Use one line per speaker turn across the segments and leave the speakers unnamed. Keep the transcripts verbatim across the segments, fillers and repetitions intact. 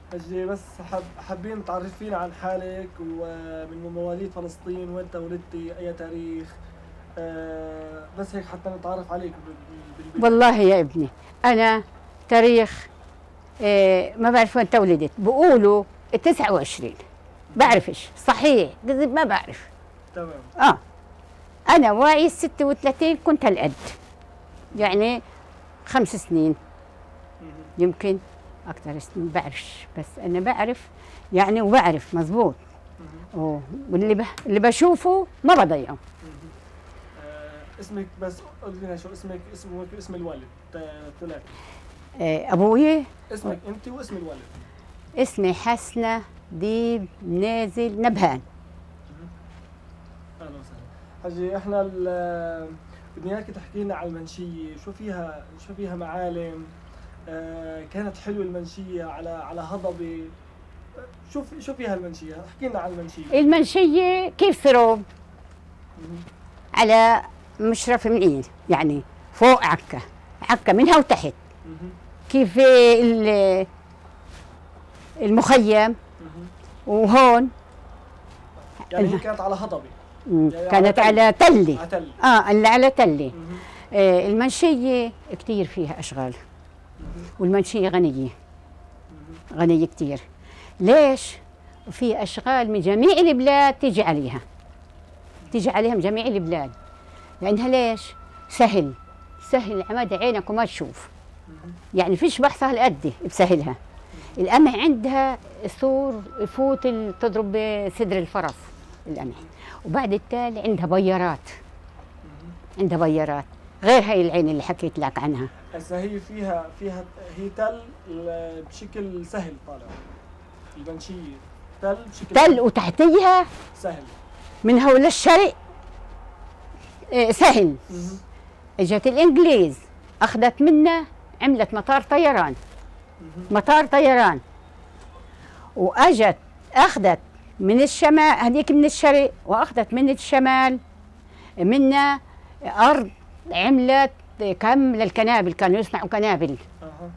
حجي بس حب حابين تعرفينا عن حالك ومن مواليد فلسطين وانت ولدتي اي تاريخ. آه بس هيك حتى نتعرف عليك بالبداية.
والله يا ابني انا تاريخ آه ما بعرف وين ولدت، بقولوا تسعة وعشرين، بعرفش صحيح ما بعرف.
تمام.
اه انا واعي ستة وثلاثين، كنت هالقد يعني خمس سنين يمكن اكثر سنين بعرفش، بس انا بعرف يعني وبعرف مزبوط. واللي ب... اللي بشوفه ما بضيعه.
آه اسمك بس قولي لنا شو اسمك، اسمك اسم الوالد ثلاثي.
آه ابوي
اسمك انت واسم الوالد.
اسمي حسنة ديب نازل نبهان.
اهلا وسهلا. حجي احنا بدنا اياك تحكي لنا على المنشيه، شو فيها شو فيها معالم. آه كانت حلوه المنشيه على على هضبه. شو شو فيها المنشيه؟ احكي لنا عن المنشيه.
المنشيه كيف سروب على مشرف منيل، يعني فوق عكا عكا منها وتحت. كيف المخيم وهون
يعني هي كانت على هضبه.
يعني كانت على, على تله.
على تله.
اه اللي على تله. آه المنشيه كثير فيها اشغال، والمنشيه غنيه غنيه كثير. ليش؟ في اشغال من جميع البلاد تيجي عليها تيجي عليها من جميع البلاد، لانها ليش؟ سهل سهل عماد عينك وما تشوف، يعني فيش بحث هالقد بسهلها. القمح عندها سور يفوت تضرب بصدر الفرس القمح، وبعد التالي عندها بيارات عندها بيارات غير هاي العين اللي حكيت لك عنها.
هسه هي فيها فيها هي تل بشكل سهل طالع المنشيه، تل بشكل
تل سهل. وتحتيها
سهل
من هول الشرق سهل. اجت الانجليز اخذت منا عملت مطار طيران مطار طيران واجت اخذت من الشمال هذيك من الشرق، واخذت من الشمال منا ارض عملت كم للكنابل، كانوا يصنعوا كنابل.
اها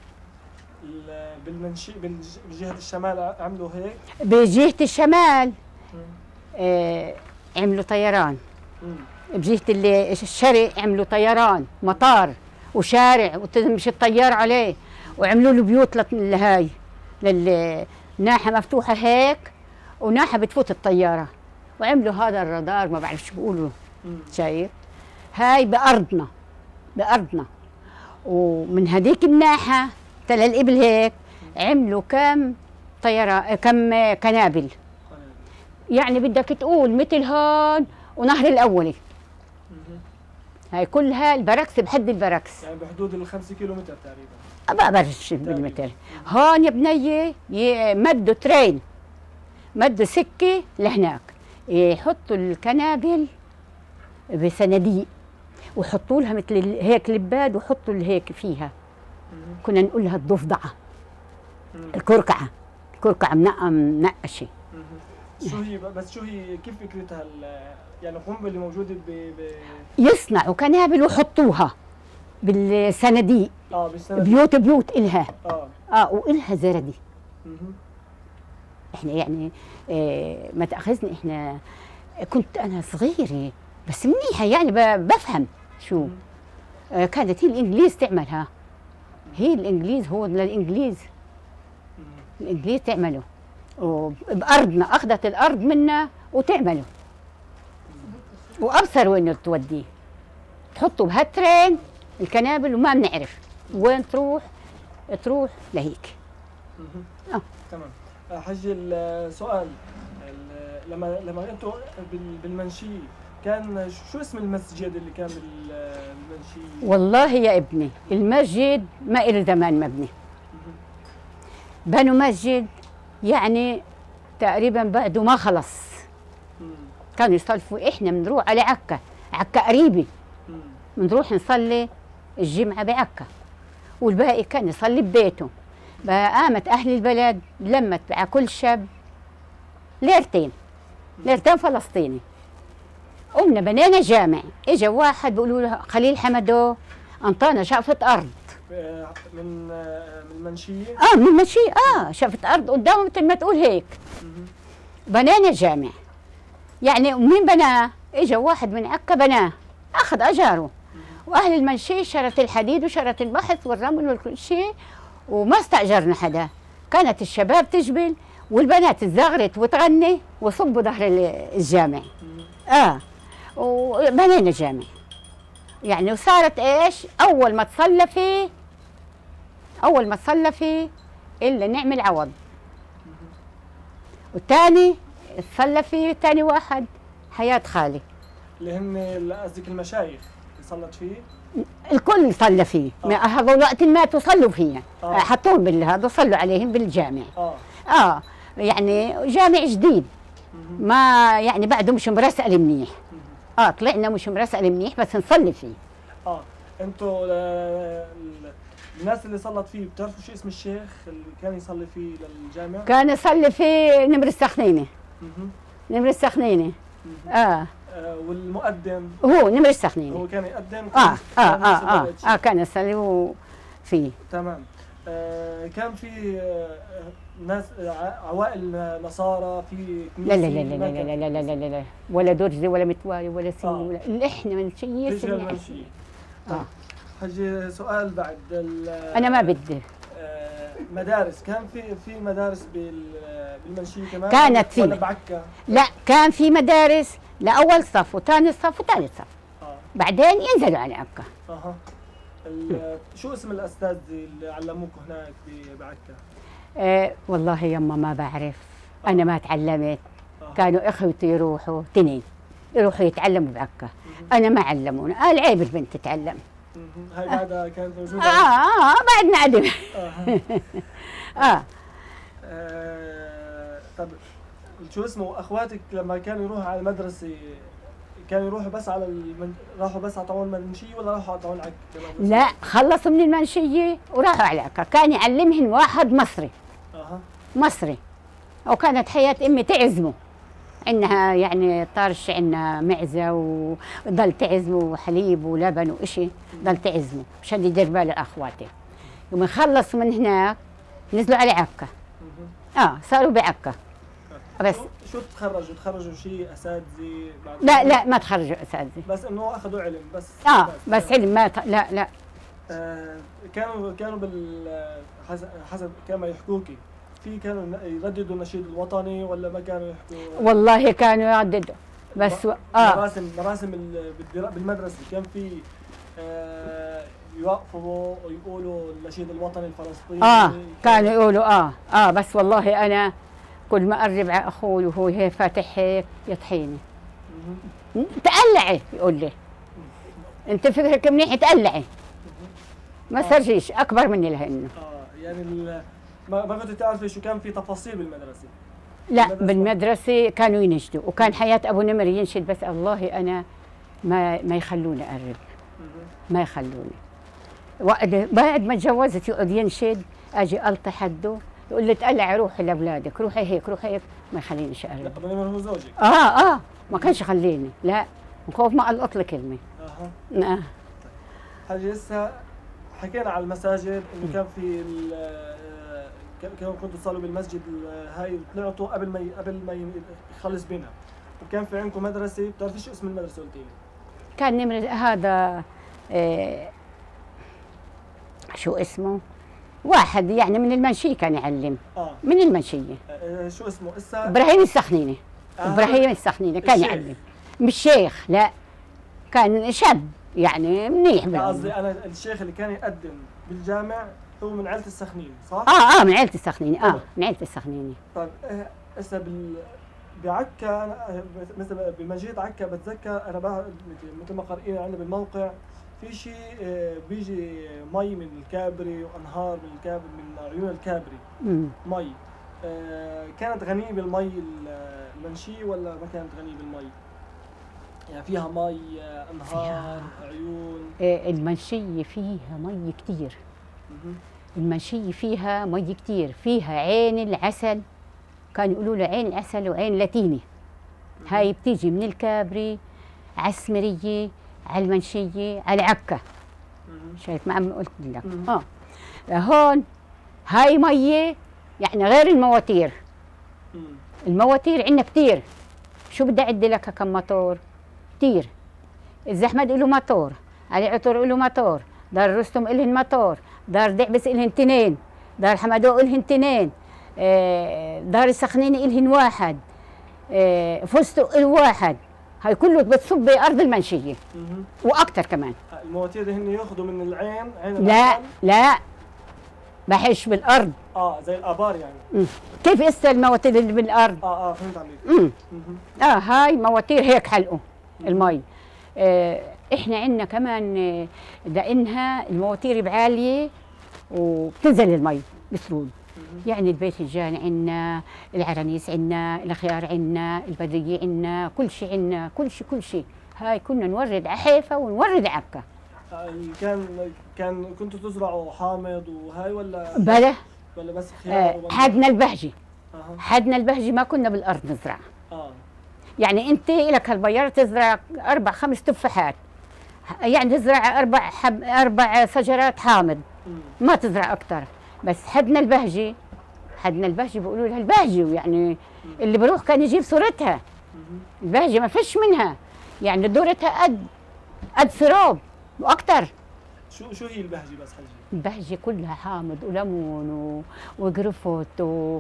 بالمنشي بجهه الشمال عملوا هيك.
بجهه الشمال آه عملوا طيران. مم. بجهه الشرق عملوا طيران مطار وشارع وتمشي الطيار عليه، وعملوا له بيوت لهاي للناحيه مفتوحه هيك، وناحيه بتفوت الطياره، وعملوا هذا الرادار ما بعرف شو بيقولوا. شايف هاي بارضنا بارضنا ومن هذيك الناحيه تل الابل هيك عملوا كم طياره كم كنابل، يعني بدك تقول مثل هون ونهر الاولي. هاي كلها البركس بحد البركس،
يعني بحدود الخمسة كيلو متر تقريبا.
ما بعرفش بالمتر. هون يا بنيه مدوا ترين مدوا سكه لهناك، يحطوا الكنابل بصناديق ويحطوا لها مثل هيك لباد ويحطوا هيك فيها. كنا نقول لها الضفدعه الكركعه الكركعه منقشه.
شو هي بس شو هي كيف فكرتها؟ يعني القنبله اللي موجوده ب... ب...
يصنعوا كنابل ويحطوها بالصناديق.
اه بالصناديق
بيوت بيوت الها
اه
اه والها زردي. احنا يعني آه ما تاخذني، احنا كنت انا صغيره بس منيحه يعني بفهم شو. آه كانت هي الانجليز تعملها، هي الانجليز هو للانجليز الانجليز تعمله، وبارضنا اخذت الارض منا وتعمله، وابصر وين توديه، تحطوا بهالترين الكنابل وما بنعرف وين تروح تروح لهيك.
اه تمام. حجي السؤال، لما لما انتم بالمنشيه كان شو اسم المسجد اللي كان بالمنشيه؟
والله يا ابني المسجد ما إله زمان مبني، بنوا مسجد يعني تقريبا بعده ما خلص. كانوا يصلفوا، احنا بنروح على عكا عكا قريبه، بنروح نصلي الجمعه بعكا، والباقي كان يصلي ببيته. بقى قامت اهل البلد لمت على كل شاب ليرتين ليرتين فلسطيني، قمنا بنينا جامع. اجى واحد بيقولوا له خليل حمدو انطانا شقفه ارض
من من المنشيه؟
اه من المنشيه. اه شفت ارض قدامه مثل ما تقول هيك. بنينا جامع. يعني مين بناه؟ اجى واحد من عكا بناه، اخذ اجاره. واهل المنشيه شرت الحديد وشرت البحث والرمل وكل شيء، وما استاجرنا حدا. كانت الشباب تجبل والبنات تزغرت وتغني وصبوا ظهر الجامع. اه وبنينا جامع. يعني وصارت ايش؟ اول ما تصلى فيه اول ما تصلى فيه الا نعمل عوض. والثاني صلى فيه ثاني واحد حياة خالي،
اللي هن قصدك المشايخ اللي صلت فيه؟
الكل صلى فيه.
آه.
هذول وقت ماتوا صلوا فيه.
آه.
حطوهم بالهذا وصلوا عليهم بالجامع.
اه
اه يعني جامع جديد. ما يعني بعده مش مرسل منيح. اه طلعنا مش مرسل منيح بس نصلي فيه.
اه انتوا آه، الناس اللي صلت فيه بتعرفوا شو اسم الشيخ اللي كان يصلي فيه للجامع؟
كان يصلي فيه نمر السخنيني. نمر السخنيني. اه,
آه والمؤذن
هو نمر السخنيني.
هو كان يقدم.
اه اه اه اه, آه كان يصلي فيه.
تمام. آه كان في آه ناس عوائل نصارى في
لا لا لا لا لا لا لا لا لا لا ولا درزي ولا متوالي ولا سني
آه.
ولا اللي احنا منشيه
سني. اه حجي سؤال بعد
انا ما بدي.
آه مدارس، كان في في مدارس بالمنشيه كمان؟
كانت في
ولا بعكا؟
لا كان في مدارس لاول صف وثاني صف وثالث صف.
آه.
بعدين ينزلوا على عكا.
اها. شو اسم الاستاذ اللي علموكم هناك بعكا؟
آه والله يما ما بعرف. آه. انا ما تعلمت. آه. كانوا اخوتي يروحوا تنين يروحوا يتعلموا بعكا. انا ما علمونا، قال عيب البنت تتعلم.
هاي بعدها كانت موجوده؟
اه اه بعدنا عدم.
آه.
آه.
اه طب شو اسمه اخواتك لما كانوا يروحوا على المدرسه كانوا يروحوا بس على المن... راحوا بس على طاعون المنشيه ولا راحوا على طاعون عكا؟
لا خلصوا من المنشيه وراحوا على عكا. كان يعلمهن واحد مصري.
اها
مصري. وكانت حياة امي تعزمه. عندها يعني طرش، عندنا معزه وضل تعزمه حليب ولبن وإشي، ضل تعزمه مشان يدير باله اخواته. يوم يخلصوا من هناك نزلوا على عكا. اه صاروا بعكا. بس
شو تخرجوا؟ تخرجوا شيء اساتذه؟
لا لا ما تخرجوا اساتذه،
بس انه اخذوا علم بس.
اه بس, بس علم ما ت... لا لا
آه كانوا كانوا بال حسب حسب كما يحكوكي في كانوا يرددوا النشيد الوطني ولا ما كانوا يحكوا؟
والله كانوا يرددوا بس و... اه
مراسم مراسم بالمدرسه كان في آه يوقفوا ويقولوا النشيد الوطني الفلسطيني.
اه كانوا يقولوا اه اه بس والله انا كل ما اقرب على اخوي وهو هيك فاتح هيك يطحيني. تقلعي يقول لي انت فكرك منيح تقلعي ما ترجيش اكبر مني لهنه.
اه يعني ما ما كنت تعرفي شو كان في تفاصيل بالمدرسه؟
لا بالمدرسة, بالمدرسة كانوا ينشدوا، وكان حياة ابو نمر ينشد بس الله انا ما ما يخلوني اقرب. ما يخلوني. بعد ما تجوزت يقعد ينشد اجي الطي حده يقول لي تقلعي روحي لاولادك، روحي هيك روحي هيك، ما يخلينيش اقرب.
لا ابو نمر هو زوجك؟
اه اه ما كانش يخليني، لا مخوف ما القط لي كلمه.
اها اه حاجه هسه حكينا على المساجد انه كان في كانوا كنتوا تصلوا بالمسجد هاي طلعتوا قبل ما قبل ما يخلص بنا، وكان في عندكم مدرسه بتعرفي شو اسم المدرسه قلتي لي؟
كان نمر هذا آه شو اسمه؟ واحد يعني من المنشيه كان يعلم.
اه من
المنشيه.
آه شو اسمه هسه؟
ابراهيم السخنيني. آه ابراهيم السخنيني كان الشيخ. يعلم. مش شيخ لا كان شاب يعني منيح.
قصدي انا الشيخ اللي كان يقدم بالجامع هو من عيلة السخنيني صح؟
اه اه من عيلة السخنيني. اه من عيلة السخنيني.
طيب هسه بال بعكا مثلا بمنشية عكا بتذكر انا مثل ما قارئين عندنا بالموقع في شيء بيجي مي من الكابري وانهار من الكابري من عيون الكابري.
امم
مي آه كانت غنية بالمي المنشية ولا ما كانت غنية بالمي؟ يعني فيها مي انهار فيها. عيون.
المنشية فيها مي كتير. المنشية فيها مي كتير، فيها عين العسل، كانوا يقولوا له عين العسل وعين لاتيني. هاي بتيجي من الكابري على السمرية على المنشية على عكا. شايف ما عم قلت لك اه هون هاي ميه يعني غير المواتير. مم. المواتير عندنا كثير، شو بدي اعد لك كم موتور؟ كثير. الزحمد له موتور، علي عطور له موتور، دار رستم إلهن موتور، دار دعبس إلهن اثنين، دار حمدو إلهن اثنين، دار السخنين إلهن واحد، فستق إله واحد. هاي كله بتصب بأرض المنشية وأكثر كمان.
المواتير هن ياخذوا من العين عين
لا العين. لا بحش بالأرض.
اه زي الآبار يعني.
مم. كيف اسا المواتير اللي بالأرض؟
اه اه فهمت عليك.
امم اه هاي مواتير هيك حلقوا المي. آه احنا عندنا كمان دقنها المواتير بعاليه وبتنزل المي بسهوله. يعني البيت الجاني عندنا، العرانيس عندنا، الخيار عندنا، البدريه عندنا، كل شيء عندنا، كل شيء كل شيء. هاي كنا نورد على حيفا ونورد عكا.
كان كان كنتوا تزرعوا حامض وهاي ولا
بلا
ولا بس خيار؟
آه حدنا البهجي. أه. حدنا البهجي ما كنا بالارض نزرع. اه يعني انت لك هالبيار تزرع اربع خمس تفاحات، يعني تزرع اربع حب اربع شجرات حامض. مم. ما تزرع اكثر. بس حدنا البهجي، حدنا البهجي بيقولوا لها البهجي، يعني اللي بروح كان يجيب صورتها. البهجي ما فيش منها، يعني دورتها قد قد سراب واكثر.
شو شو هي البهجي بس حجي؟
البهجي كلها حامض وليمون وقرفوت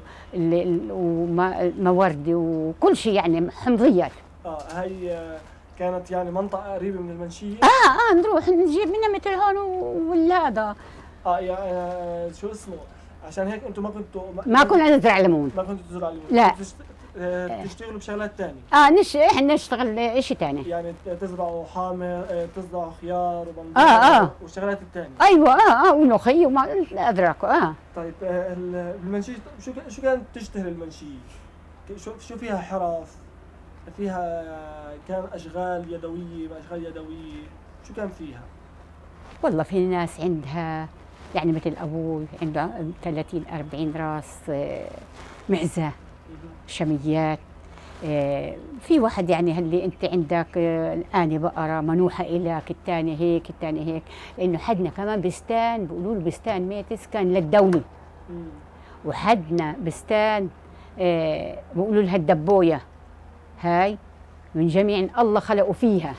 وموردي وكل شيء، يعني حمضيات.
اه هي كانت يعني منطقة قريبة من المنشية؟
اه اه نروح نجيب منها مثل هون وهذا.
اه يعني شو اسمه؟ عشان هيك انتم ما كنتوا
ما, ما كنا نزرع ليمون.
ما كنتوا تزرعوا ليمون؟
لا.
تشتغلوا بشغلات ثانية؟
اه نش احنا نشتغل شيء ثاني.
يعني تزرعوا حامض، تزرعوا خيار وبندور
اه اه
والشغلات الثانية.
ايوه اه اه ونخي وما ادراكوا. اه
طيب المنشية شو شو كانت تشتهر المنشية؟ شو شو فيها حرف؟ فيها كان اشغال يدوية، اشغال يدوية، شو كان فيها؟
والله في ناس عندها يعني مثل ابوي عنده ثلاثين أربعين راس معزه شميات. في واحد يعني هاللي انت عندك الآن بقره منوحه الك، الثاني هيك الثاني هيك، لانه حدنا كمان بستان بيقولوا له بستان ميتس كان للدوله. وحدنا بستان بيقولوا لها الدبويه، هاي من جميع الله خلقوا فيها.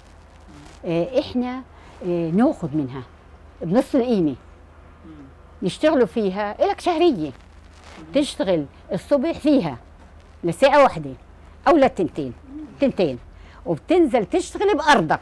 احنا ناخذ منها بنص القيمه، يشتغلوا فيها إلك شهريه، تشتغل الصبح فيها لساعه واحده او لتنتين تنتين، وبتنزل تشتغل بارضك.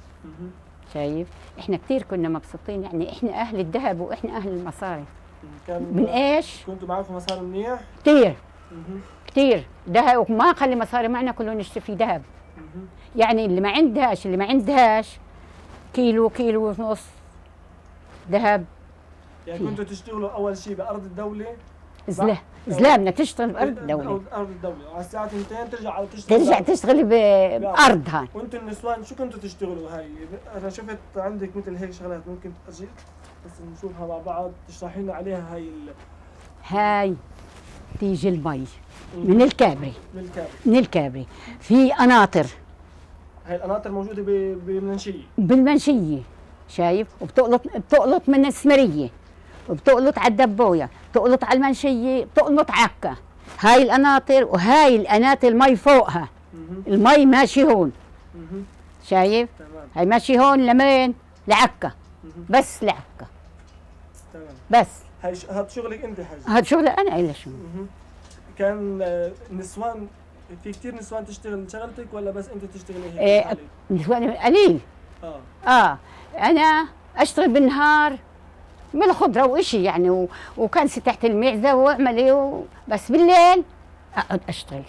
شايف؟ احنا كثير كنا مبسوطين، يعني احنا اهل الذهب واحنا اهل المصاري. من ايش؟
كنتوا معكم مصاري منيح؟
كثير كثير ذهب، وما خلي مصاري معنا كله نشتري فيه ذهب. يعني اللي ما عندهاش اللي ما عندهاش كيلو كيلو ونص ذهب.
يعني كنتوا تشتغلوا اول شيء بارض الدوله؟
زلا زلامنا تشتغل بارض الدوله.
ارض الدوله، وعلى الساعه اثنتين ترجع على تشتغل
ترجع تشتغلي بارضها.
وانتم النسوان شو كنتوا تشتغلوا؟ هاي انا شفت عندك مثل هيك شغلات، ممكن اجي بس نشوفها مع بعض تشرحي لنا عليها. هاي ال...
هاي تيجي المي من الكابري.
من الكابري
من الكابري في قناطر.
هاي القناطر موجوده بالمنشيه؟ بالمنشيه.
شايف؟ وبتقلط بتقلط من السمريه، وبتقلط على الدبويه، بتقلط على المنشيه، بتقلط عكا. هاي القناطر وهاي القناطر المي فوقها. المي ماشي هون. شايف؟
تمام.
هاي ماشي هون لمين؟ لعكا. بس لعكا.
تمام.
بس
هاي هذا شغلك انت حاج؟
هذا شغلي انا. إلا شو
كان نسوان، في كثير نسوان تشتغل شغلتك ولا بس انت تشتغلي هيك؟
إيه نسوان قليل.
اه
اه انا اشتغل بالنهار بالخضره وإشي يعني و... وكان تحت المعزه واعملي و... بس بالليل اقعد اشتغل.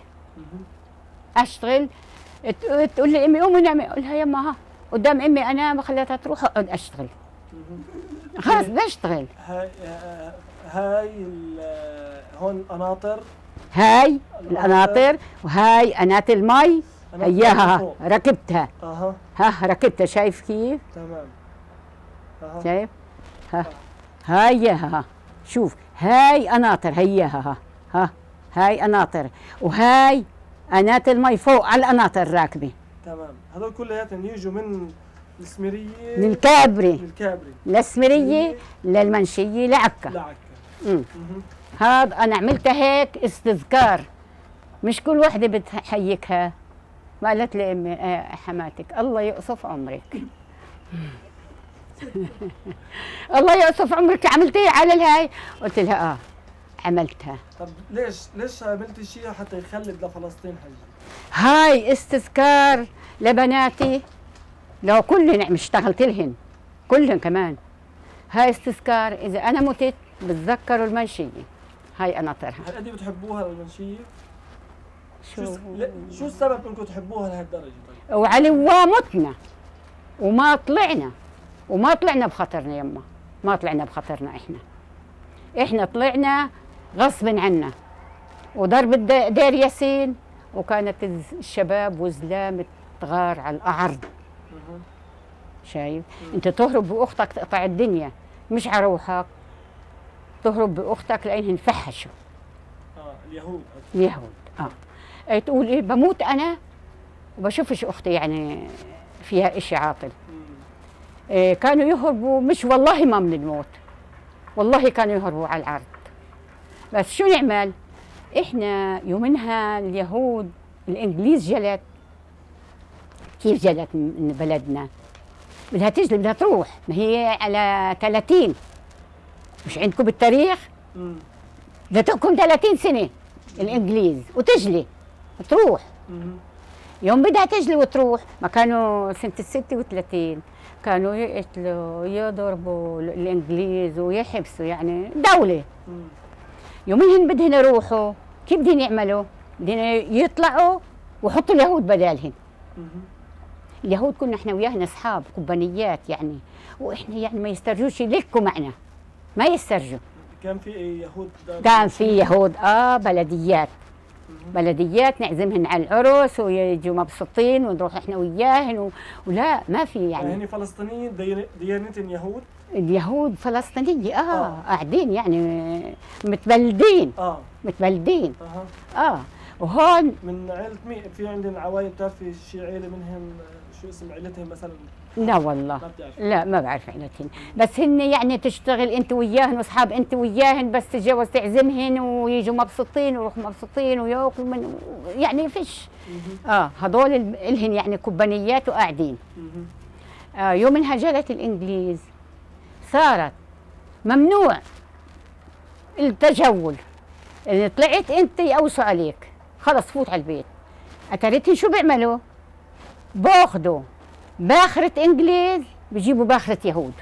اشتغل تقول لي امي قومي نامي، اقول لها يما ها قدام امي انام وخليتها تروح اقعد اشتغل. خلص بشتغل.
هاي هاي هون قناطر،
هاي القناطر وهاي قناة المي اياها ركبتها.
اها
ها ركبتها. شايف كيف؟
تمام.
اها شايف؟ ها هاي ها شوف هاي قناطر هياها ها ها هاي قناطر وهاي قناة المي فوق على القناطر راكبه.
تمام. هذول كلياتهم يجوا من السميريه
من الكابري
الكابري
للسميريه للمنشيه لعكا
لعكا.
امم هذا انا عملتها هيك استذكار، مش كل وحده بتحيكها. ما قالت لي امي آه حماتك الله يقصف عمرك الله يقصف عمرك عملتيها على الهاي؟ قلت لها اه عملتها.
طب ليش ليش عملتي شيء حتى يخلد لفلسطين حجي؟
هاي استذكار لبناتي، لو كلن اشتغلت لهن كلن كمان. هاي استذكار اذا انا متت بتذكروا المنشيه. هاي انا طرحها.
هالقد بتحبوها المنشيه؟
شو
شو شو السبب انكم تحبوها لهالدرجه طيب؟
وعلى ومتنا وما طلعنا وما طلعنا بخطرنا يما، ما طلعنا بخطرنا احنا. احنا طلعنا غصب عنا وضرب دير ياسين، وكانت الشباب وزلام تغار على الأعرض. شايف؟ انت تهرب باختك تقطع الدنيا، مش على روحك، تهرب باختك لانهم فحشوا.
اه اليهود
اليهود اه اي تقول ايه بموت انا وبشوفش اختي يعني فيها اشي عاطل. إيه كانوا يهربوا، مش والله ما من الموت، والله كانوا يهربوا على العرض. بس شو نعمل؟ احنا يومنها اليهود الانجليز جلت. كيف جلت من بلدنا؟ بدها تجلي بدها تروح، ما هي على ثلاثين، مش عندكم بالتاريخ؟
امم
بدها تحكم ثلاثين سنة الانجليز وتجلي تروح.
امم
يوم بدها تجلي وتروح، ما كانوا سنة الستة وثلاثين كانوا يقتلوا يضربوا الانجليز ويحبسوا، يعني دولة.
امم
يومين بدهن يروحوا، كيف بدهن يعملوا؟ بدهن يطلعوا ويحطوا اليهود بدالهن. اليهود كنا احنا وياهن اصحاب كوبانيات يعني، واحنا يعني ما يسترجوش يلكوا معنا، ما يسترجوا.
كان في يهود؟
كان في يهود اه بلديات. بلديات نعزمهن على العرس ويجوا مبسوطين ونروح احنا وياهن و... ولا ما في يعني.
يعني هن فلسطينيين ديانتهم يهود؟
اليهود فلسطينية اه,
آه.
قاعدين يعني متبلدين.
اه
متبلدين.
اها
اه وهون
من عائلة مين؟ في عندنا عوائل بتعرفي شي عيلة منهم شو اسم عيلتهم مثلا؟
لا والله
ما بتعرف.
لا ما بعرف عيلتهن، بس هن يعني تشتغل انت وياهن واصحاب انت وياهن، بس تتجوز تعزمهن ويجوا مبسوطين ويروحوا مبسوطين وياكلوا من يعني فيش. اه هذول الهن يعني كوبانيات وقاعدين. آه يوم انها جلت الانجليز صارت ممنوع التجول، إن طلعت انت يقوسوا عليك خلص فوت على البيت. اتريتي شو بيعملوا؟ باخذوا باخرة انجليز بيجيبوا باخرة يهود.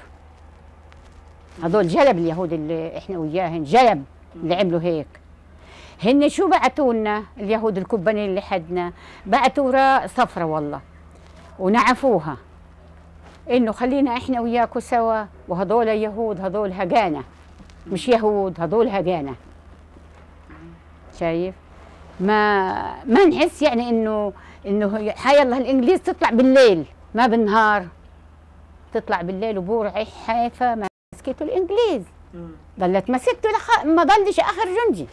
هذول جلب اليهود اللي احنا وياهن، جلب اللي عملوا هيك. هن شو بعتوا لنا اليهود الكوباني اللي حدنا؟ بعتوا وراء صفرة والله ونعفوها انه خلينا احنا وياكم سوا، وهذول يهود هذول هجانة، مش يهود هذول هجانة. شايف؟ ما ما نحس يعني انه انه حي الله الانجليز تطلع بالليل ما بالنهار، تطلع بالليل وبورع حيفا ما مسكته الانجليز. ضلت مسكته لخ... ما ضلش اخر جندي.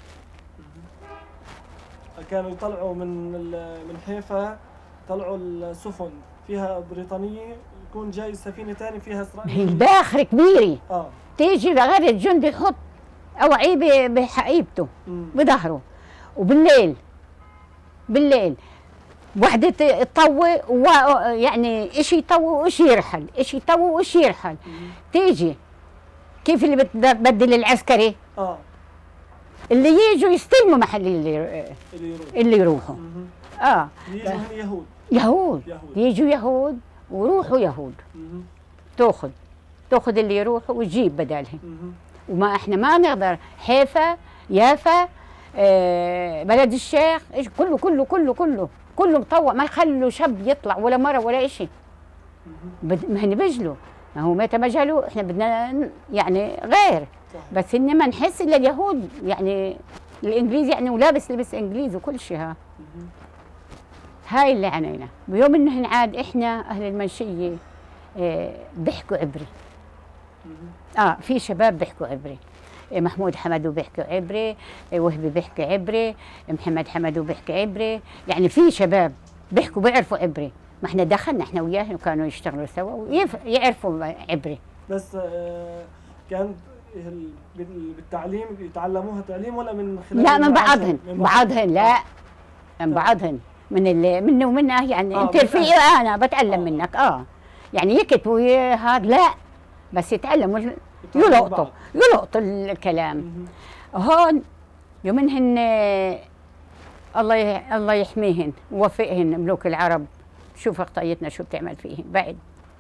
كانوا يطلعوا من من حيفا، طلعوا السفن فيها بريطانيه، يكون جاي سفينه ثانيه فيها اسرائيل.
الباخره كبيره
اه
تيجي لغير الجندي يحط اوعيه بحقيبته بظهره، وبالليل بالليل وحدة تطوي يعني اشي يطوي واشي يرحل، اشي يطوي واشي يرحل. تيجي كيف اللي بتبدل العسكري؟
اه
اللي يجوا يستلموا محل اللي
اللي يروح.
اللي يروحوا. اه
يجوا هن يهود.
يهود
يهود
يجوا يهود ويروحوا يهود.
مم.
تاخذ تاخذ اللي يروحوا وتجيب بدالهم.
مم.
وما احنا ما نقدر حيفا يافا آه بلد الشيخ ايش كله كله كله كله كله مطوع، ما يخلوا شاب يطلع ولا مره ولا شيء. بد... ما هن بيجلوا، ما هو متى ما جلوا احنا بدنا يعني غير. صح. بس انما نحس الا اليهود يعني الانجليز يعني ولابس لبس انجليزي وكل شيء. ها هاي اللي عنينا بيوم انه عاد احنا اهل المنشيه اه بيحكوا عبري. اه في شباب بيحكوا عبري، محمود حمدو بيحكي عبري، وهبي بيحكي عبري، محمد حمدو بيحكي عبري، يعني في شباب بيحكوا بيعرفوا عبري، ما احنا دخلنا احنا وياهم وكانوا يشتغلوا سوا ويعرفوا عبري.
بس آه كان بالتعليم يتعلموها تعليم ولا من خلال؟
لا من بعضهن، من بعضهن لا من بعضهن من اللي منه ومنه يعني. آه انت رفيقي انا بتعلم آه. منك اه يعني يكتبوا هذا لا بس يتعلموا يلقطوا يلقطوا الكلام. هون يومنهن الله الله يحميهن ووفقهن ملوك العرب. شوف خطايتنا شو بتعمل فيهن بعد.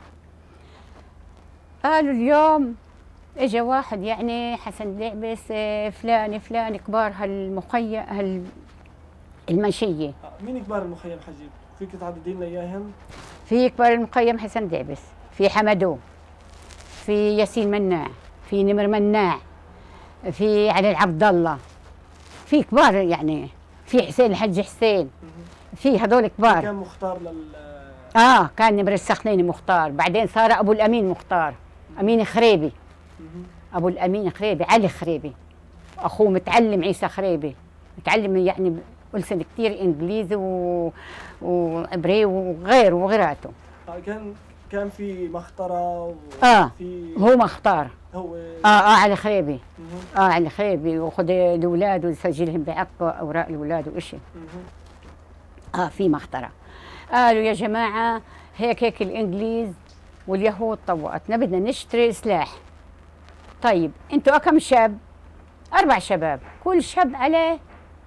قالوا اليوم اجى واحد يعني حسن دعبس فلان فلان كبار هالمخيم هال المنشيه.
مين كبار المخيم حجيب؟ فيك تعددي لنا اياهم؟
في كبار المخيم حسن دعبس، في حمدو، في ياسين مناع، في نمر مناع، في علي العبد الله، في كبار يعني، في حسين الحج حسين، في هذول كبار.
كان مختار لل
اه كان نمر السخنيني مختار، بعدين صار ابو الامين مختار، امين خريبي. ابو الامين خريبي علي خريبي، اخوه متعلم عيسى خريبي، متعلم يعني ولسن كثير انجليزي و... وعبري وغيره وغيراته.
آه كان كان في مخترة و...
اه في هو مختار
هو
اه اه علي خريبي. اه علي خريبي وخذ الاولاد ويسجلهم بعقه اوراق الاولاد وشيء. اه في مخترة. قالوا يا جماعه هيك هيك الانجليز واليهود طوقتنا بدنا نشتري سلاح. طيب انتوا كم شاب؟ اربع شباب، كل شاب عليه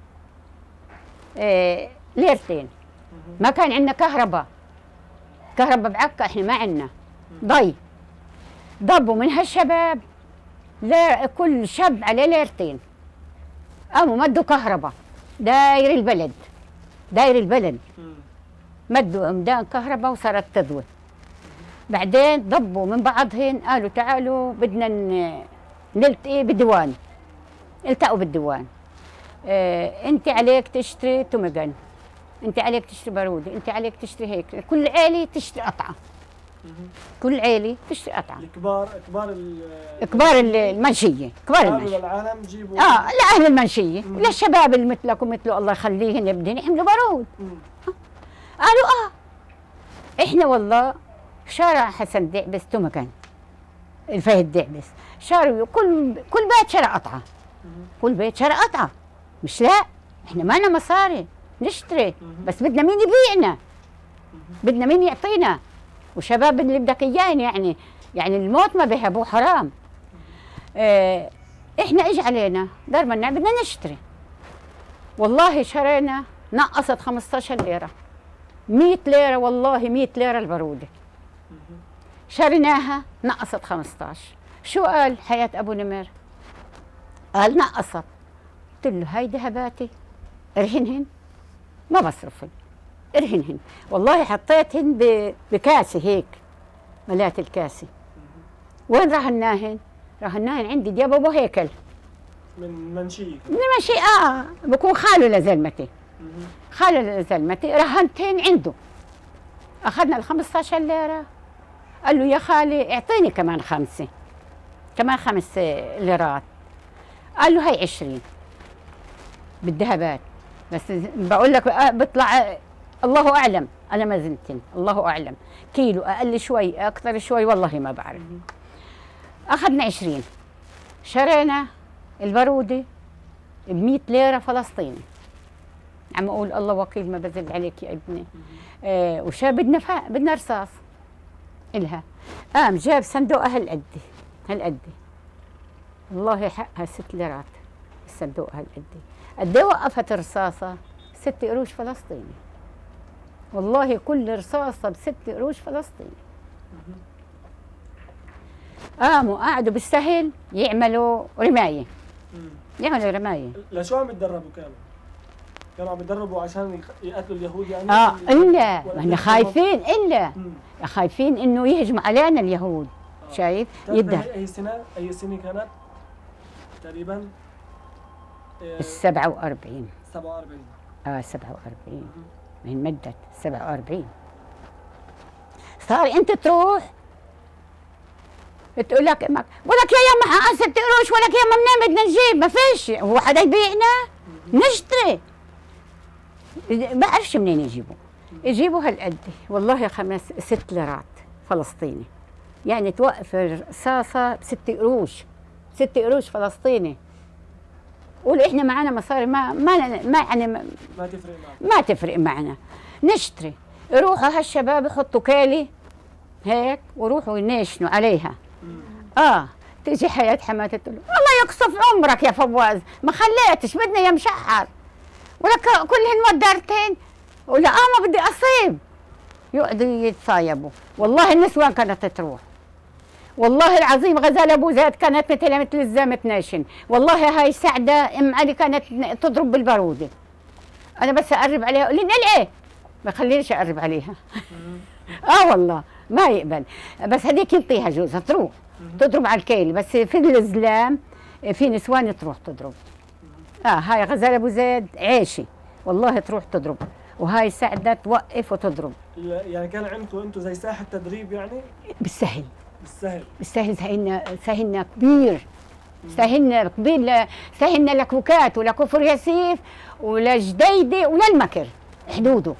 إيه ليرتين. ما كان عندنا كهرباء، كهرباء بعكا احنا ما عندنا ضي. ضبوا من هالشباب لا كل شاب عليه ليرتين. قاموا مدوا كهرباء داير البلد داير البلد مدوا عمدان كهرباء وصارت تضوي. بعدين ضبوا من بعضهن قالوا تعالوا بدنا نلتقي بالديوان. التقوا بالديوان. اه انت عليك تشتري توميجان، انت عليك تشتري بارودي، انت عليك تشتري هيك، كل عيله تشتري قطعه. كل عيله تشتري قطعه.
الكبار كبار
كبار المنشيه، كبار المنشيه.
العالم جيبوا
اه لاهل المنشيه، للشباب اللي مثلك ومثله الله يخليهن بدهم يحملوا بارود. قالوا اه احنا والله شارع حسن دعبس توميجان الفهد دعبس شاروا كل كل بيت شرى قطعه. كل بيت شرى قطعه. مش لا احنا ما لنا مصاري نشتري بس بدنا مين يبيعنا، بدنا مين يعطينا. وشباب اللي بدك اياه يعني يعني الموت ما بيهبوه حرام. اه احنا اجى علينا دار منع بدنا نشتري. والله شرينا نقصت خمسطعش ليره، مية ليره والله مية ليره البروده. شريناها نقصت خمسطعش. شو قال حياة ابو نمر؟ قال نقصت. قلت له هاي ذهباتي ارهنهن ما بصرفن ارهنهن. والله حطيتهن بكاسه هيك ملات الكاسه. وين رهناهن؟ رهناهن عندي دياب ابو هيكل
من منشيه.
من منشيه اه بكون خاله لزلمتي. خاله لزلمتي رهنتهن عنده. اخذنا ال خمسطعش ليره. قال له يا خالي اعطيني كمان خمسه كمان خمس ليرات. قال له هي عشرين بالذهبات. بس بقول لك بيطلع الله اعلم، انا ما زنتن الله اعلم، كيلو اقل شوي اكثر شوي والله ما بعرف. اخذنا عشرين. شرينا البروده ب مية ليره فلسطيني. عم اقول الله وكيل ما بزل عليك يا ابني. آه وشا بدنا فا بدنا رصاص الها. قام جاب صندوقها هالقد هالقد والله حقها ست ليرات الصندوق هالقد. قد ايه وقفت الرصاصه؟ ست قروش فلسطيني. والله كل رصاصه بست قروش فلسطيني. قاموا قعدوا بالسهل يعملوا رمايه. يعملوا رمايه.
لشو عم يتدربوا كانوا؟ كانوا عم يتدربوا عشان يقتلوا اليهود يعني؟
اه الا ما احنا خايفين الا مم. خايفين انه يهجموا علينا اليهود. آه. شايف؟
يبدا اي سنه اي سنه كانت؟ تقريبا
ال سبعة وأربعين.
سبعة وأربعين
اه سبعة وأربعين من مدة سبعة وأربعين. صار انت تروح تقول لك امك ولك يا يما حقها ست قروش، ولك يا يما منين بدنا نجيب؟ ما فيش هو حدا يبيعنا؟ نشتري. ما بعرفش منين يجيبوا. يجيبوا هالقد والله خمس ست ليرات فلسطيني، يعني توقف الرصاصة بست قروش، ست قروش فلسطيني. قول احنا معنا مصاري ما ما ما يعني ما,
ما تفرق معنا،
ما تفرق معنا. نشتري، يروحوا هالشباب يحطوا كالي هيك ويروحوا ينشنوا عليها.
مم.
اه تيجي حياة حماتي تقول له الله يقصف عمرك يا فواز، ما خليتش بدنا يا مشحر ولك كلهن مدرتين، ولا اه ما بدي اصيب. يقعدوا يتصايبوا. والله النسوان كانت تروح، والله العظيم غزال ابو زيد كانت مثل مثل الزامة ناشن، والله هاي سعده ام علي كانت تضرب بالباروده. انا بس اقرب عليها قولي لي ايه، ما خلينيش اقرب عليها. اه والله ما يقبل، بس هذيك ينطيها جوزها تروح تضرب على الكيل، بس في الزلام في نسوان تروح تضرب. اه هاي غزال ابو زيد عيشي والله تروح تضرب، وهاي سعده توقف وتضرب.
يعني كان عندكم انتم زي ساحه تدريب يعني؟
بالسهل
بالسهل
بالسهل، سهلنا سهلنا كبير، سهلنا كبير، سهلنا لكوكات ولكفر ياسيف ولجديده وللمكر حدوده.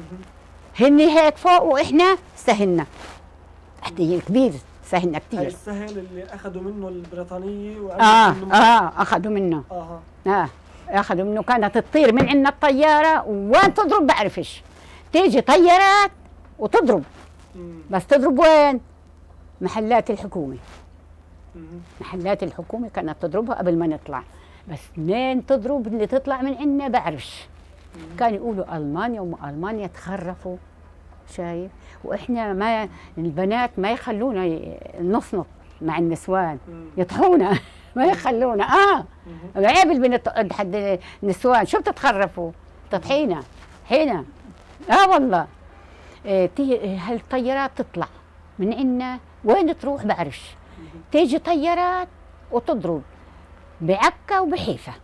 هن هيك فوق واحنا سهلنا تحدي كبير، سهلنا كثير.
هاي السهل اللي اخذوا منه البريطانيه
اه اه اخذوا منه
اه
اه اخذوا منه. كانت تطير من عندنا الطياره وين تضرب بعرفش، تيجي طيارات وتضرب.
مم.
بس تضرب وين؟ محلات الحكومه.
مم.
محلات الحكومه كانت تضربها قبل ما نطلع، بس منين تضرب اللي تطلع من عندنا بعرفش. كانوا يقولوا المانيا وما المانيا تخرفوا، شايف؟ واحنا ما البنات ما يخلونا نصنط مع النسوان، يطحونا ما يخلونا. اه عيب البنت تقعد حد النسوان، شو بتتخرفوا؟ تطحينا حينا. اه والله إيه هالطيارات تطلع من عنا وين تروح بعرفش، تيجي طيارات وتضرب بعكا وبحيفا،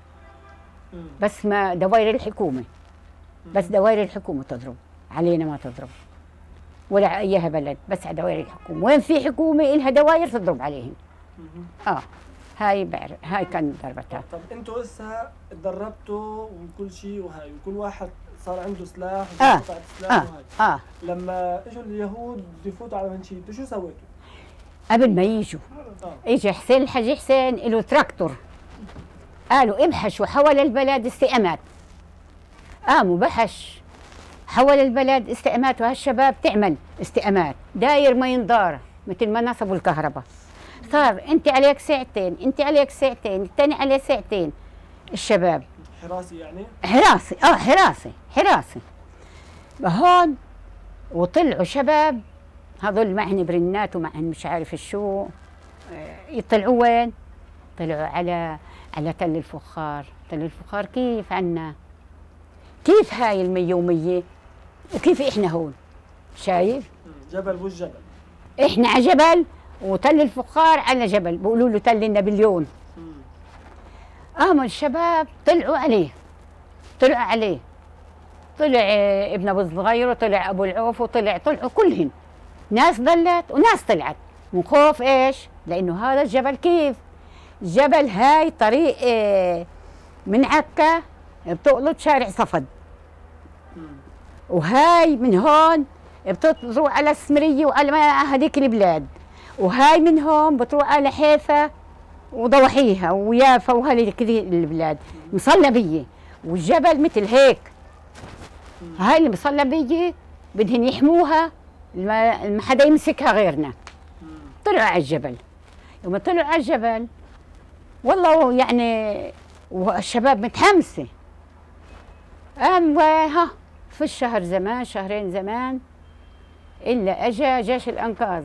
بس ما دوائر الحكومه، بس دوائر الحكومه تضرب علينا، ما تضرب ولا ايها بلد، بس على دوائر الحكومه. وين في حكومه إلها دوائر تضرب عليهم. اه هاي بعرف، هاي كانت ضربتها.
طب انتوا هسه تدربتوا وكل شيء وهاي، وكل واحد صار عنده سلاح
آه.
وقطعة سلاح
آه.
وهاي.
اه
لما اجوا اليهود يفوتوا على منشيه، انتوا شو سويتوا؟
قبل ما يجوا
آه.
اجى حسين الحاج حسين له تراكتور، قالوا ابحشوا حول البلد استئامات. قاموا بحش حول البلد استئامات، وهالشباب تعمل استئامات داير ما ينضار مثل ما نصبوا الكهرباء. صار انت عليك ساعتين، انت عليك ساعتين، الثاني عليه ساعتين. الشباب
حراسي يعني؟
حراسي اه حراسي حراسي هون. وطلعوا شباب هذول معهن برنات ومعهن مش عارف شو، يطلعوا وين؟ طلعوا على على تل الفخار. تل الفخار كيف عنا؟ كيف هاي المية ومية وكيف احنا هون؟ شايف؟
جبل والجبل،
احنا على جبل وتل الفخار على جبل، بيقولوا له تل النابليون. قاموا الشباب طلعوا عليه، طلعوا عليه، طلع ابن ابو الصغير وطلع ابو العوف وطلع طلعوا كلهم، ناس ضلت وناس طلعت من خوف ايش؟ لانه هذا الجبل كيف؟ جبل هاي طريق من عكا بتقلط شارع صفد، وهاي من هون بتروح على السمريه وعلى هذيك البلاد، وهاي من هون بتروح على حيفا وضواحيها ويافا وهذيك البلاد مصلبيه، والجبل مثل هيك. هاي المصلبيه بدهن يحموها ما حدا يمسكها غيرنا. طلعوا على الجبل، يوم طلعوا على الجبل والله يعني والشباب متحمسه. قام ها في الشهر زمان شهرين زمان الا اجى جيش الانقاذ،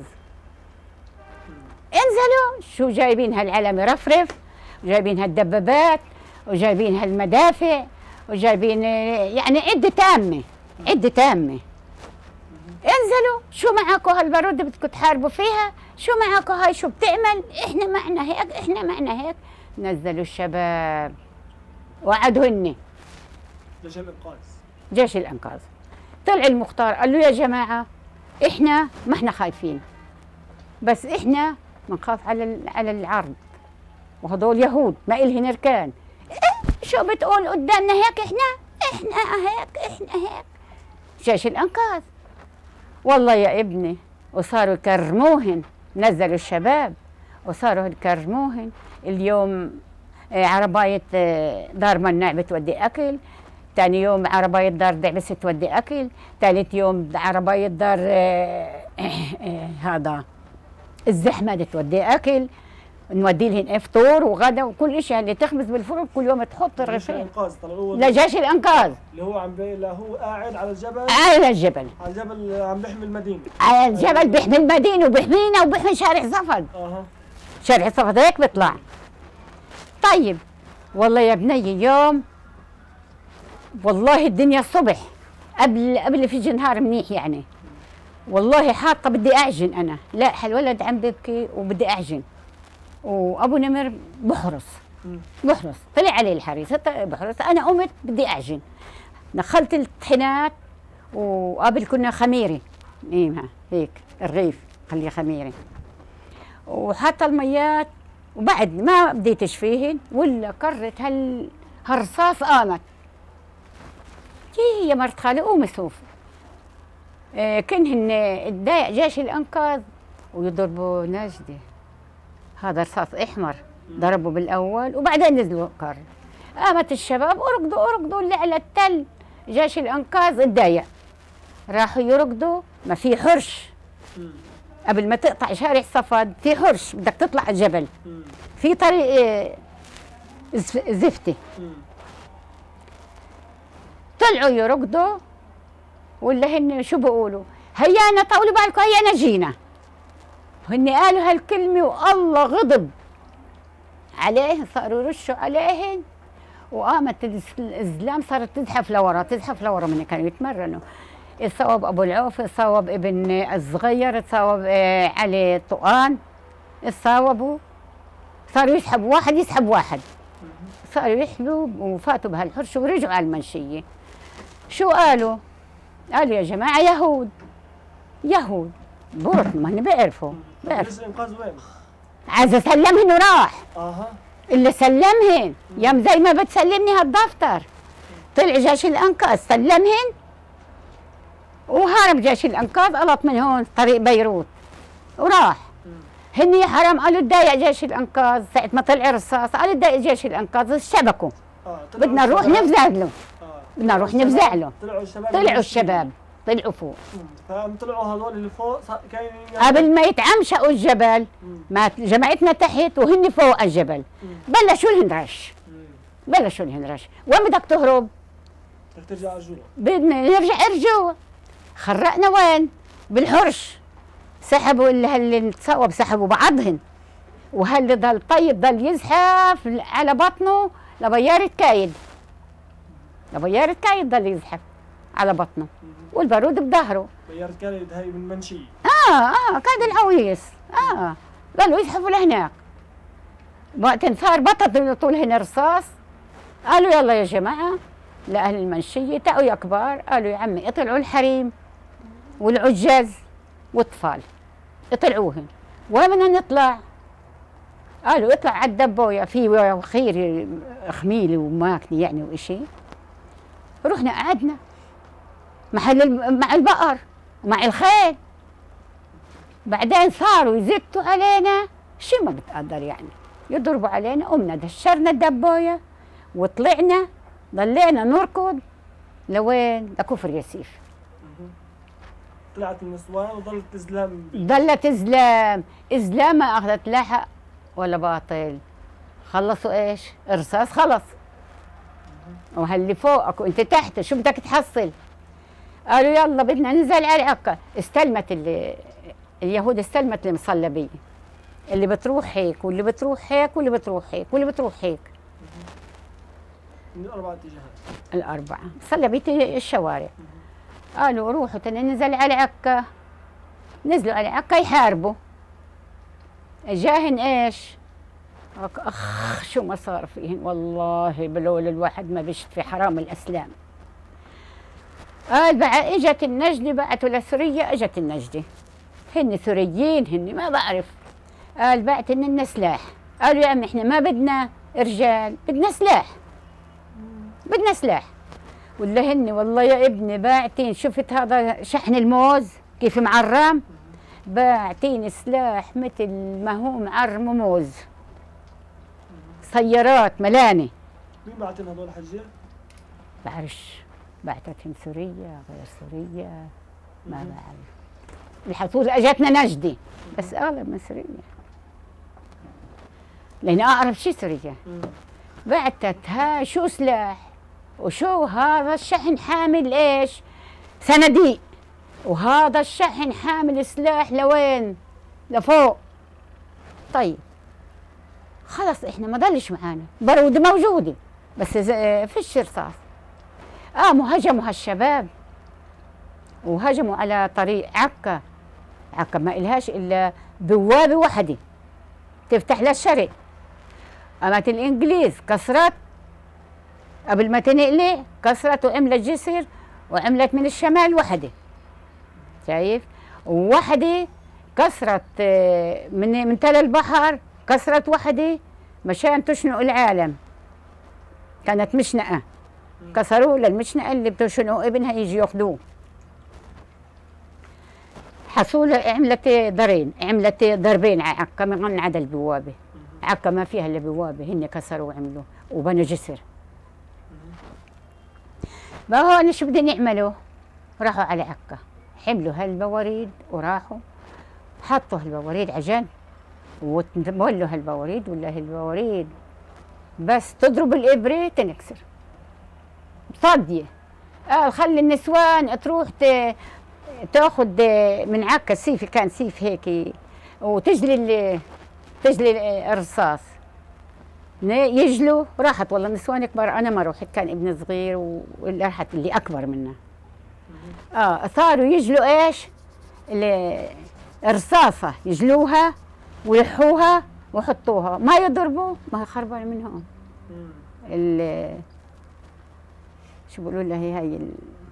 انزلوا شو جايبين هالعلم رفرف، وجايبين هالدبابات، وجايبين هالمدافع، وجايبين يعني عده تامه، عده تامه. انزلوا شو معكم هالبارود بدكم تحاربوا فيها؟ شو معكم هاي شو بتعمل؟ احنا معنا هيك، احنا معنا هيك. نزلوا الشباب وقعدوا هن
جيش الانقاذ.
جيش الانقاذ طلع المختار قال له يا جماعه احنا ما احنا خايفين، بس احنا بنخاف على على العرض، وهدول يهود ما إلهن اركان. إيه شو بتقول قدامنا هيك؟ احنا احنا هيك احنا هيك جيش الانقاذ. والله يا ابني وصاروا يكرموهن، نزلوا الشباب وصاروا يكرموهن. اليوم عرباية دار مناع بتودي أكل، ثاني يوم عرباية دار دعبس تودي أكل، ثالث يوم عرباية دار هذا الزحمة تودي أكل، نودي لهن فطور وغدا وكل شيء اللي تخبز بالفرن كل يوم تحط الرغيفين. لجيش الإنقاذ
اللي هو عم اللي هو قاعد على الجبل،
على الجبل
على الجبل عم بيحمي المدينة،
على الجبل بيحمي المدينة وبيحمينا وبيحمي شارع صفد.
اها
شارع صفد هيك بيطلع. طيب والله يا بني يوم والله الدنيا الصبح قبل قبل في نهار منيح يعني، والله حاطه بدي اعجن انا، لا الولد عم بيبكي وبدي اعجن، وابو نمر بحرص بحرص طلع عليه الحريص بحرص، انا قمت بدي اعجن، دخلت الطحينات وقبل كنا خميري ايمها هيك الرغيف خليه خميري، وحاطه الميات، وبعد ما بديتش فيهن ولا كرت هال هالرصاص قامت. هي مرت خالي قومي شوفي. آه كنهن اتضايق جيش الانقاذ ويضربوا نجدة، هذا رصاص احمر ضربوا بالاول وبعدين نزلوا كر. قامت الشباب اركضوا اركضوا اللي على التل، جيش الانقاذ اتضايق راحوا يركضوا، ما في حرش قبل ما تقطع شارع صفد في حرش بدك تطلع الجبل في طريق زفتة، طلعوا يركضوا ولا هن شو بيقولوا هيانا طولوا بالكم هيانا جينا، هن قالوا هالكلمة والله غضب عليهن، صاروا يرشوا عليهن، وقامت الزلام صارت تزحف لورا تزحف لورا من كانوا يتمرنوا. صوب ابو العوف، صوب ابن الصغير، صوب علي الطقان، صوبوا صاروا يسحبوا واحد يسحب واحد، صاروا يحلوا وفاتوا بهالحرش ورجعوا على المنشيه. شو قالوا؟ قالوا يا جماعه يهود يهود بورط ما هن بيعرفوا
بس الانقاذ وين؟
عايزه سلمهن وراح.
اها
اللي سلمهن يم زي ما بتسلمني هالدفتر. طلع جيش الانقاذ سلمهن وهرب جيش الانقاذ قلط من هون طريق بيروت وراح. هن يا حرام قالوا تضايق جيش الانقاذ ساعة ما طلع رصاص، قالوا تضايق جيش الانقاذ اشتبكوا.
آه
بدنا نروح نفزع له. آه بدنا نروح نفزع له.
طلعوا الشباب
طلعوا الشباب طلعوا فوق.
فقام طلعوا هذول اللي فوق كان
قبل ما يتعمشقوا الجبل ما جماعتنا تحت وهن فوق الجبل بلشوا الهنرش. بلشوا الهنرش، وين بدك تهرب؟
بدك ترجع رجوع.
بدنا نرجع رجوع. خرقنا وين؟ بالحرش. سحبوا اللي اللي تصوب سحبوا بعضهن، وهاللي ضل طيب ضل يزحف على بطنه لبيارة كايد. لبيارة كايد ضل يزحف على بطنه والبارود بظهره.
بيارة كايد هي من منشية.
اه اه كايد العويس. اه ضلوا يزحفوا لهناك. وقت صار بطل طول هنا رصاص، قالوا يلا يا جماعة لأهل المنشية تعوا يا كبار، قالوا يا عمي اطلعوا الحريم والعجاز واطفال اطلعوهن. وين بدنا نطلع؟ قالوا اطلع على الدبوية في وخير خميلة وماكنة يعني وإشي. رحنا قعدنا محل مع البقر ومع الخيل. بعدين صاروا يزتوا علينا شو ما بتقدر يعني، يضربوا علينا. قمنا دشرنا الدبوية وطلعنا ضلينا نركض لوين؟ لكفر ياسيف.
طلعت النسوان وظلت تزلم.
ضلت تزلم، إزلام ما أخذت لا حق ولا باطل. خلصوا إيش؟ الرصاص خلص. وهاللي فوقك وأنت تحت شو بدك تحصل؟ قالوا يلا بدنا ننزل على عكا. استلمت اللي اليهود استلمت المصلبية اللي بتروح هيك واللي بتروح هيك واللي بتروح هيك واللي بتروح هيك.
من الأربع اتجاهات.
الأربعة صلبية الشوارع. قالوا روحوا تنزل على عكا. نزلوا على عكا يحاربوا. جاهن ايش؟ اخ شو ما صار فيهن والله بلول الواحد ما بيشت في حرام الاسلام. قال بقى اجت النجدة بعتوا لسوريا، اجت النجدة هن سوريين هن ما بعرف. قال بعت لنا سلاح. قالوا يا عمي احنا ما بدنا رجال بدنا سلاح. بدنا سلاح. ولا هن والله يا ابني باعتين، شفت هذا شحن الموز كيف معرم؟ باعتين سلاح مثل ما هو معرم موز، سيارات ملانه.
مين بعتين هذول حجه؟
بعرفش، بعتتهم سوريا غير سوريا ما بعرف. الحصول اجتنا نجدي بس اغلب من سوريا، لان اقرب شيء سوريا. بعتتها شو سلاح وشو هذا الشحن حامل ايش؟ صناديق، وهذا الشحن حامل سلاح لوين؟ لفوق. طيب خلص احنا ما ضلش معانا، بارودة موجودة بس فيش رصاص. قاموا هجموا هالشباب وهجموا على طريق عكا. عكا ما إلهاش إلا بوابة وحدة تفتح للشرق. قامت الإنجليز كسرت قبل ما تنقلع، كسرت وعملت جسر وعملت من الشمال وحدة، شايف؟ ووحدة كسرت من من تل البحر، كسرت وحدة مشان تشنق العالم. كانت مشنقة، كسروا للمشنقة اللي بتشنقوا ابنها يجي ياخذوه. حصولة عملت ضرين، عملت ضربين على عكا من عدا البوابة. عكا ما فيها الا بوابة، هن كسروا وعملوا وبنوا جسر. ما هون شو بدهم يعملوا؟ راحوا على عكا، حملوا هالبواريد وراحوا حطوا هالبواريد على جنب وتولوا هالبواريد، ولا هالبواريد بس تضرب الإبرة تنكسر فاضية. قال خلي النسوان تروح تاخذ من عكا السيف، كان سيف هيك وتجلي تجلي الرصاص يجلوا. راحت والله النسوان كبار، انا ما رحت، كان ابني صغير واللي راحت اللي اكبر منا. اه صاروا يجلوا ايش؟ الرصاصه يجلوها ويلحوها ويحطوها، ما يضربوا ما هي خربانه من هون. ال شو بيقولوا لها هي هاي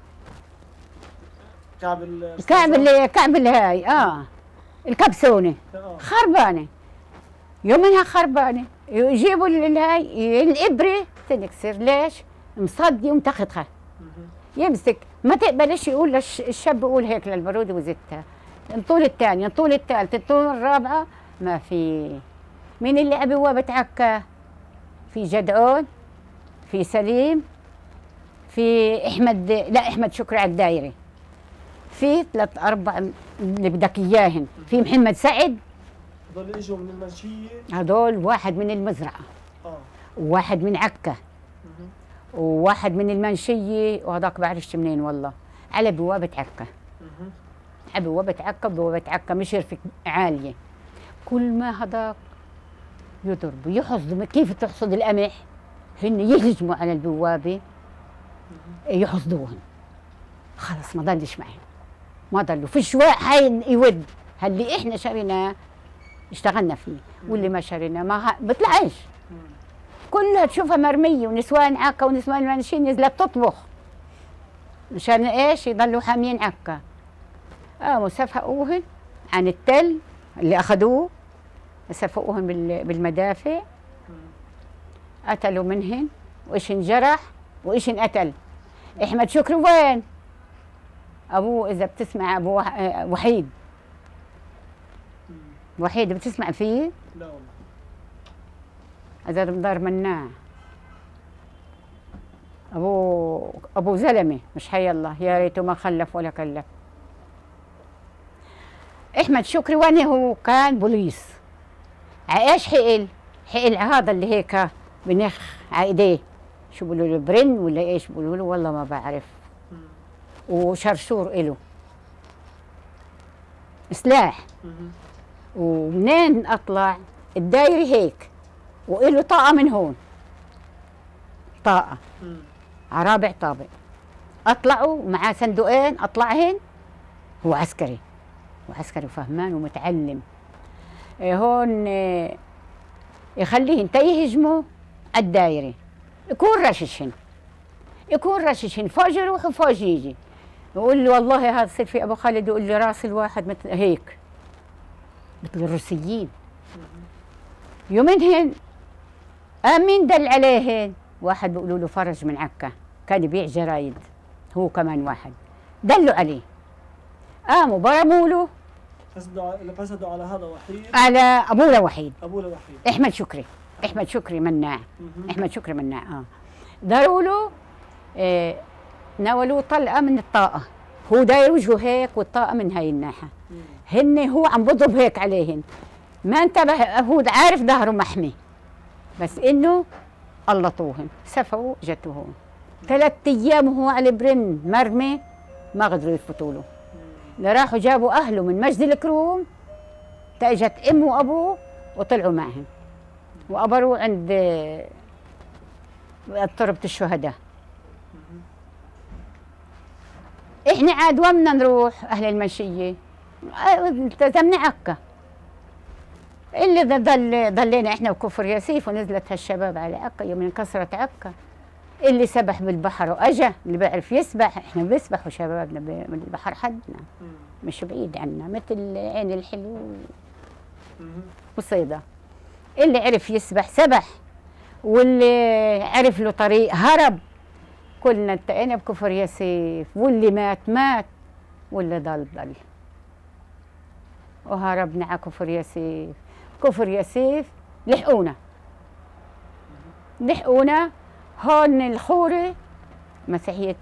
كعب
الكعب اللي كعب اللي هاي اه الكبسونه خربانه، يومها خربانه. يجيبوا الهاي الابره تنكسر. ليش؟ مصدي ومتخطها. يمسك ما تقبلش يقول الشاب يقول هيك للبارودة وزتها، انطول الثانيه انطول الثالثه انطول الرابعه ما في. مين اللي على بوابه عكا؟ في جدعون، في سليم، في احمد، لا احمد شكري على الدايره، في ثلاث اربع اللي بدك اياهن، في محمد سعد.
هذول اجوا من المنشيه؟
هذول واحد من المزرعه
اه
وواحد من عكا وواحد من المنشيه، وهذاك بعرفش منين والله، على بوابه عكا. على بوابه عكا، بوابه عكا مشرفه عاليه. كل ما هذاك يضربوا يحصدوا. كيف تحصد القمح؟ هن يهجموا على البوابه يحصدوهم. خلص ما ضلش معهم، ما ضلوا فيش واحد يود. هاللي احنا شريناه اشتغلنا فيه، واللي ما شرينا ما بطلعش. كلها تشوفها مرميه، ونسوان عكا ونسوان منشين نزلت تطبخ مشان ايش؟ يضلوا حاميين عكا. قاموا سفقوهن عن التل اللي اخذوه، سفقوهن بالمدافع، قتلوا منهن، وايش انجرح وايش انقتل. احمد شكري وين؟ ابوه اذا بتسمع ابو وحيد، وحيد بتسمع فيه؟
لا والله.
هذا مدار مناع، ابو ابو زلمه مش حي الله، يا ريته ما خلف ولا كلف. احمد شكري وين هو؟ كان بوليس. ع ايش حقل؟ حقل هذا اللي هيك بنخ على ايديه، شو بيقولوا له برن ولا ايش بيقولوا له والله ما بعرف. وشرشور إله سلاح. ومنين اطلع؟ الدايري هيك وإله طاقه من هون، طاقه على رابع طابق. اطلعوا معاه صندوقين اطلعهن. هو عسكري، هو عسكري وفهمان ومتعلم. إيه هون إيه يخليهن تيهجموا على الدايره، يكون رششهن يكون رششهن فوج يروح وفوج يجي. يقول لي والله هذا صير في ابو خالد، يقول لي راس الواحد مثل هيك مثل الروسيين. يومينهن مين دل عليهن؟ واحد بيقولوا له فرج من عكا، كان يبيع جرايد هو كمان واحد، دلوا عليه، قاموا برموا له.
فسدوا فسدوا على هذا وحيد،
على ابوه لوحيد،
ابوه لوحيد
احمد شكري، احمد شكري مناع، احمد شكري مناع. اه داروا له، آه ناولوه طلقه من الطاقه، هو داير وجهه هيك والطاقه من هاي الناحيه، هن هو عم بضرب هيك عليهن، ما انتبه، هو عارف ظهره محمي، بس انه قلطوهن، سفوا جته هون ثلاث ايام وهو على برن مرمي، ما قدروا يفوتوا له. راحوا جابوا اهله من مجد الكروم، اجت امه وابوه وطلعوا معهم وقبروا عند تربة الشهداء. احنا عاد وين بدنا نروح اهل المنشيه؟ التزمنا عكا، اللي ضل ضلينا احنا بكفر ياسيف، ونزلت هالشباب على عكا يوم انكسرت عكا، اللي سبح بالبحر واجا، اللي بيعرف يسبح، احنا بنسبح وشبابنا من البحر حدنا مش بعيد عنا، مثل عين الحلو وصيدا، اللي عرف يسبح سبح، واللي عرف له طريق هرب. كلنا التقينا بكفر ياسيف، واللي مات مات واللي ضل ضل، وهربنا على كفر ياسيف. كفر ياسيف لحقونا لحقونا هون الخورة، مسيحية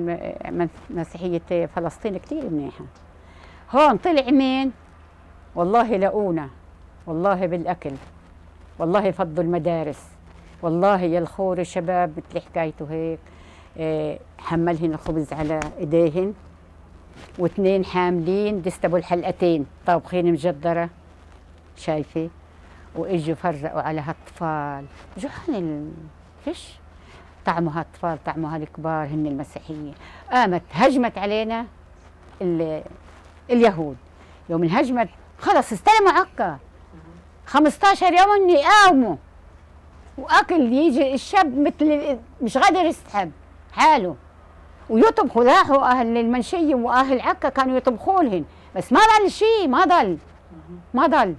مسيحية فلسطين كثير منيحة. هون طلع مين؟ والله لقونا، والله بالأكل، والله فضوا المدارس، والله يا الخورة شباب مثل حكايته هيك، اه حملهن الخبز على ايديهن، واثنين حاملين دستبوا الحلقتين طابخين مجدرة، شايفة؟ واجوا فرقوا على هالأطفال، جوعان الفش، طعموا هالأطفال طعموا هالكبار، هن المسيحية. قامت هجمت علينا اليهود، يوم انهجمت خلص استلموا عكا، خمسطعش يوم يقاوموا، واكل يجي الشاب مثل مش قادر يسحب حاله، ويطبخوا. راحوا اهل المنشيه واهل عكا كانوا يطبخوا لهن، بس ما ضل شيء، ما ضل ما ضل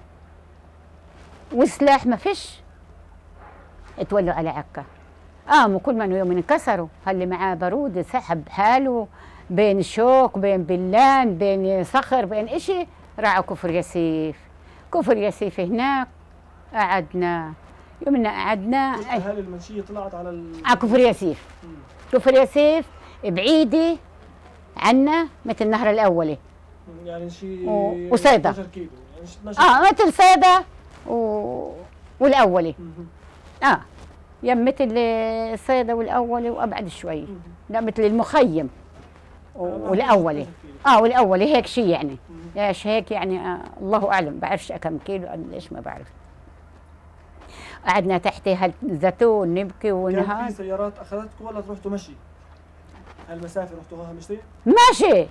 وسلاح ما فيش. اتولوا على عكا، قاموا كل من يوم انكسروا، اللي معاه بارود سحب حاله بين شوك بين بلان بين صخر بين اشي، راحوا كفر ياسيف. كفر ياسيف هناك قعدنا يومنا قعدنا.
اهالي المنشيه طلعت على ال...
على كفر ياسيف. كفر ياسيف بعيده عنا مثل النهر الاولي،
يعني شيء
وصيدا،
اثناشر كيلو يعني
اه مثل صيدا و... والاولي. اه يم مثل الصيدا والاولي وابعد شوي، لا مثل المخيم والاولي. اه والاولي هيك شيء يعني، ايش هيك يعني، آه الله اعلم، بعرفش كم كيلو ليش ما بعرف. قعدنا تحت هالزيتون نبكي ونهار.
كان في سيارات اخذتكم ولا رحتوا مشي؟ هالمسافه رحتوها مشي؟
ماشي.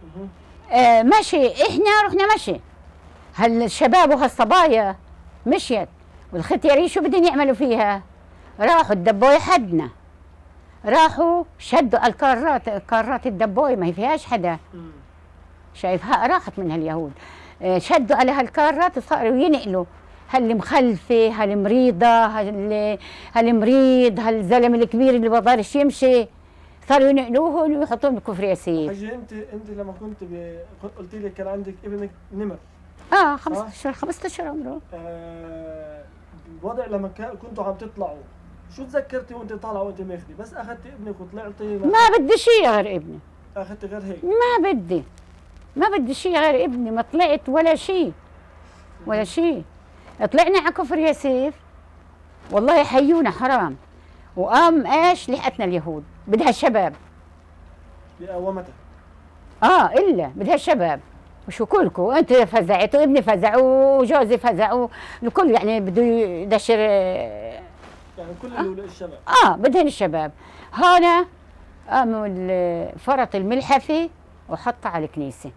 آه مشي، احنا رحنا مشي. هالشباب وهالصبايا مشيت، والختيارين شو بدهم يعملوا فيها؟ راحوا الدبوي حدنا، راحوا شدوا على الكارات، كارات الدبوي ما هي فيهاش حدا. شايفها راحت منها اليهود، آه شدوا على هالكارات وصاروا ينقلوا هاللي مخلفه، هالمريضه، هال هالمريض، هالزلمه الكبير اللي ما بقدرش يمشي، صاروا ينقلوهم ويحطوهم بكفر ياسيف.
حجي انت انت لما كنت ب... قلت لي كان عندك ابنك نمر.
اه خمسطعش خمسطعش عمره.
آه الوضع لما كنتوا عم تطلعوا، شو تذكرتي وانت طالعه وانت ماخذي؟ بس اخذتي ابنك وطلعتي؟
ما بدي شيء غير ابني.
اخذتي غير هيك؟
ما بدي ما بدي شيء غير ابني، ما طلعت ولا شيء ولا شيء. طلعنا على كفر ياسيف، والله حيونا حرام، وقام ايش لحقتنا اليهود، بدها الشباب.
لقومتها؟
اه الا بدها الشباب. وشو كلكم انت فزعتوا، ابني فزعوا، وجوزي فزعوا، الكل يعني بده يدشر،
يعني كل
آه.
الشباب
اه بدهن الشباب. هنا قاموا فرط الملحفه وحطها على الكنيسه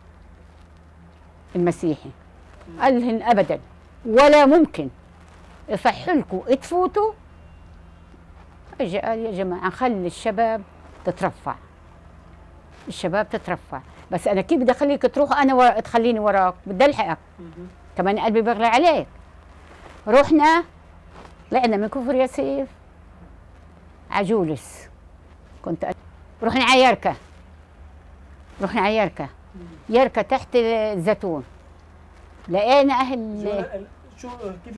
المسيحي، قال لهن ابدا ولا ممكن يصح لكم تفوتوا. اجى قال يا جماعه خلي الشباب تترفع، الشباب تترفع، بس انا كيف بدي اخليك تروح انا ورا تخليني وراك؟ بدي الحقك كمان، قلبي بغلى عليك. رحنا طلعنا من كفر ياسيف عجولس، كنت أ... رحنا على يركة، رحنا على يركة، يركة تحت الزيتون، لقينا اهل
شو شو كيف